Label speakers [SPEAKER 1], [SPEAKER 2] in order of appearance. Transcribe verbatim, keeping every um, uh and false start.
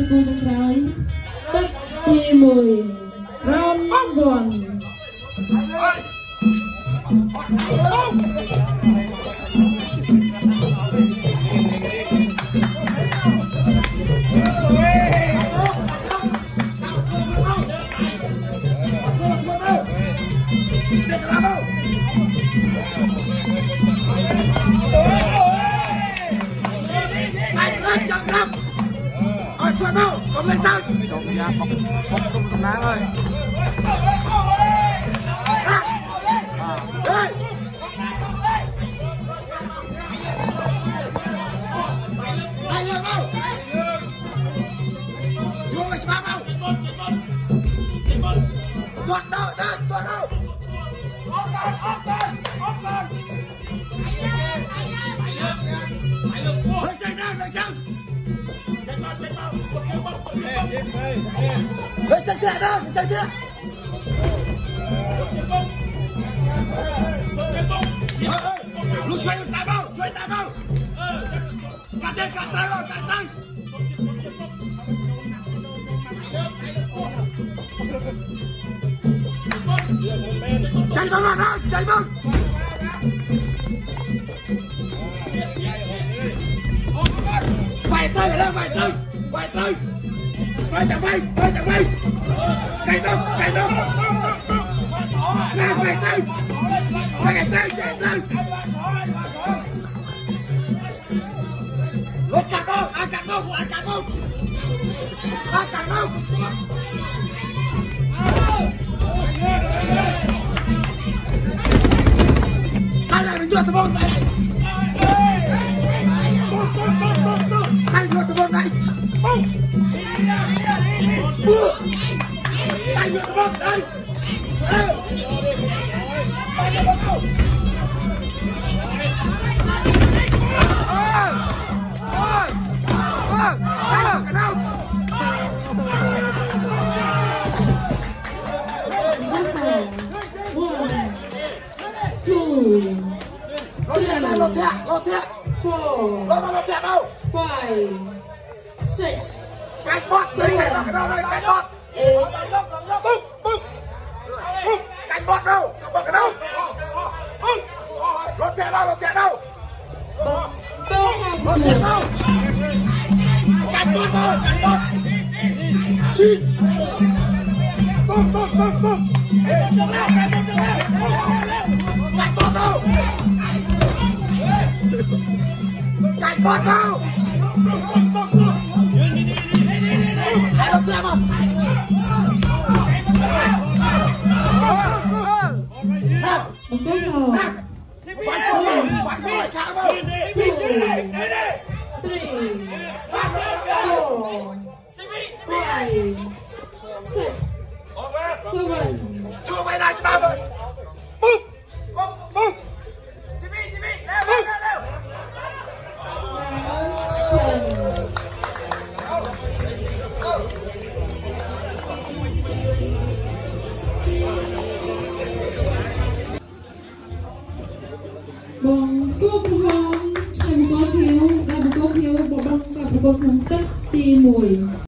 [SPEAKER 1] គូចុងក្រោយទឹកទីមួយរ៉នវ៉ាន់
[SPEAKER 2] Xuân đâu, không lên sao? Không ra, không, không, không, không đáng ơi. À, đây. Đây lên đâu? Chúa ơi, sao đâu? Tuột đâu, đây, tuột đâu? Ôm lên, ôm lên, ôm lên. Lên chân nào, lên chân. Lên chạy thiệt đó, lên chạy thiệt. Lúc chơi tay vào, chơi tay vào. Cắt tay, cắt tay vào, cắt tay. Chạy vào đó, chạy vào. Vài tay ở đây, vài tay. Vài tay. Vài chẳng bay, vài chẳng bay. Cày đông, cày đông. Nè, vài tay. Vài tay, vài tay. Lúc chặt đâu, ai chặt đâu, ai chặt đâu. Ai chặt đâu. Ai lại mình đưa tụi bông này. Tốt, tốt, tốt, tốt, tốt. Ai đưa tụi bông này. Bông. Bữa. Ai đưa tụi bông này. Ê. Ai đưa tụi bông. Ôi. Ôi. Ôi. Ai đưa cái đâu.
[SPEAKER 1] Two, three,
[SPEAKER 2] Lột thiệt, lột thiệt.
[SPEAKER 1] four,
[SPEAKER 2] Lột lột thiệt đâu.
[SPEAKER 1] five, six,
[SPEAKER 2] Cái bọt, cái bọt, cái bọt, cái bọt.
[SPEAKER 1] eight,
[SPEAKER 2] Bung, bung. Bung, cái bọt đâu, cái bọt cái đâu. Lột thiệt đâu, lột thiệt đâu. Lột thiệt đâu. Cái bọt đâu, cái bọt. Chi. Bung, bung, bung, bung. Cái bọt đâu, cái bọt đâu. Cái bọt đâu. Cái bọt đâu. Hãy lột thiệt không?
[SPEAKER 1] một cái rồi. Two, three, four, five, six, seven.
[SPEAKER 2] Chưa quay lại cho ba rồi. Bum, bum, bum.
[SPEAKER 1] Vòng cúp home, chàng có thiếu, đã có thiếu, bộ bóng cặp của con hùng tất ti mùi.